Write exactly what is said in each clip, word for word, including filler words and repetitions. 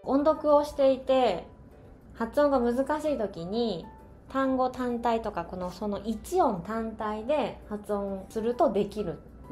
音読をしていて発音が難しい時に単語単体とかこのその一音単体で発音するとできる、うん、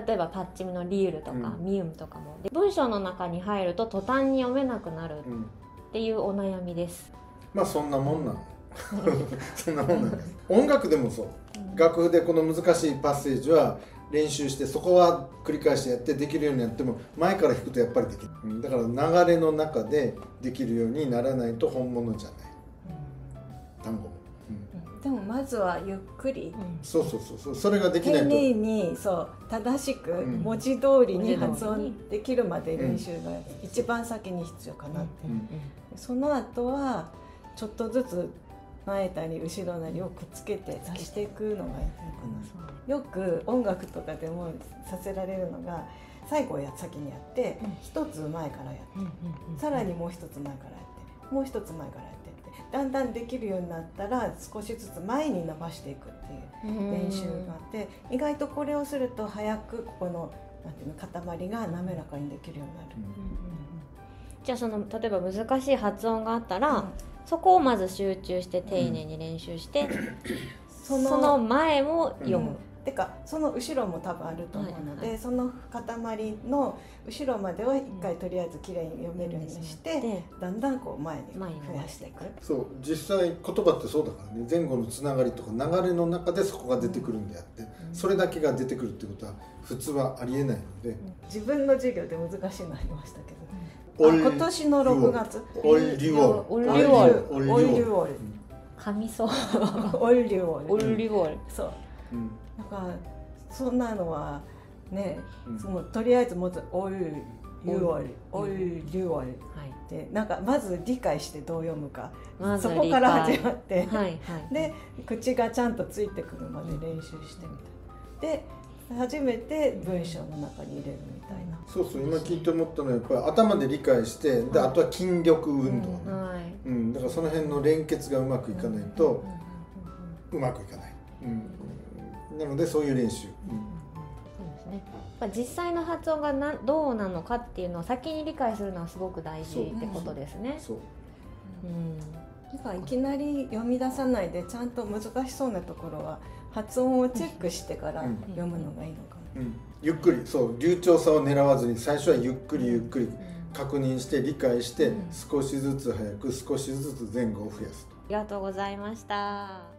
例えばパッチミのリウルとか、うん、ミウムとかもで文章の中に入ると途端に読めなくなるっていうお悩みです、 うん、まあそんなもんなのそんなもんなんです音楽でもそう、うん、楽譜でこの難しいパッセージは練習してそこは繰り返してやってできるようになっても前から弾くとやっぱりできる、うん、だから流れの中でできるようにならないと本物じゃない、うん、単語も、 うん、でもまずはゆっくり、うん、 そうそうそうそうそれができないと丁寧にそう正しく文字通りに発音できるまで練習が一番先に必要かなって、うんうんうん、その後はちょっとずつ前たり後ろなりをくっつけて足していくのがいいのかな。よく音楽とかでもさせられるのが最後を先にやって一、うん、つ前からやって、うんうんうん、さらにもう一つ前からやってもう一つ前からやってってだんだんできるようになったら少しずつ前に伸ばしていくっていう練習があって意外とこれをすると早くここのなんていうの塊が滑らかにできるようになる、うんうんうん、 じゃあその例えば難しい発音があったら、うん、そこをまず集中して丁寧に練習して、うん、そ, のその前も読む、うん、 てかその後ろも多分あると思うので、はいはい、その塊の後ろまでは一回とりあえずきれいに読めるようにして、うん、だんだんこう前に増やしていく。 そう実際言葉ってそうだからね前後のつながりとか流れの中でそこが出てくるんであって、うん、それだけが出てくるってことは普通はありえないので、うん、 自分の授業で難しいのありましたけど、うん、あ今年のろくがつオイリュオルオイリュオルオイリュオル噛みそうオイリュオルオイリュオルそう、うん、なんかそんなのはね、うん、そのとりあえずまずオイリュオルオイリュオルってなんかまず理解してどう読むか、ま、そこから始まって、はいはい、で口がちゃんとついてくるまで練習してみたいで初めて文章の中に入れるみたいな。 そうそう今聞いて思ったのはやっぱり頭で理解してであとは筋力運動、ねはいうん、だからその辺の連結がうまくいかないとうまくいかない、うん、なのでそういう練習、うんそうですね、実際の発音がなどうなのかっていうのを先に理解するのはすごく大事ってことですね。 そう、 うん、だからいきなり読み出さないでちゃんと難しそうなところは発音をチェックしてから読むのがいいのかな、うんうん、 ゆっくりそう流暢さを狙わずに最初はゆっくりゆっくり確認して理解して少しずつ早く少しずつ前後を増やすと。 ありがとうございました。